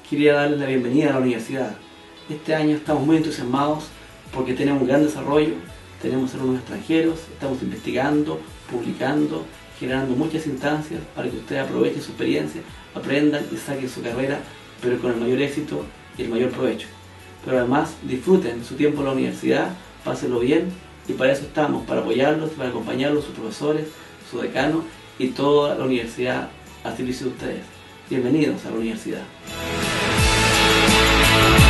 quería darles la bienvenida a la universidad. Este año estamos muy entusiasmados porque tenemos un gran desarrollo, tenemos alumnos extranjeros, estamos investigando, publicando, generando muchas instancias para que ustedes aprovechen su experiencia, aprendan y saquen su carrera, pero con el mayor éxito y el mayor provecho. Pero además disfruten su tiempo en la universidad, pásenlo bien, y para eso estamos, para apoyarlos, para acompañarlos, sus profesores, su decano y toda la universidad a servicio de ustedes. Bienvenidos a la universidad.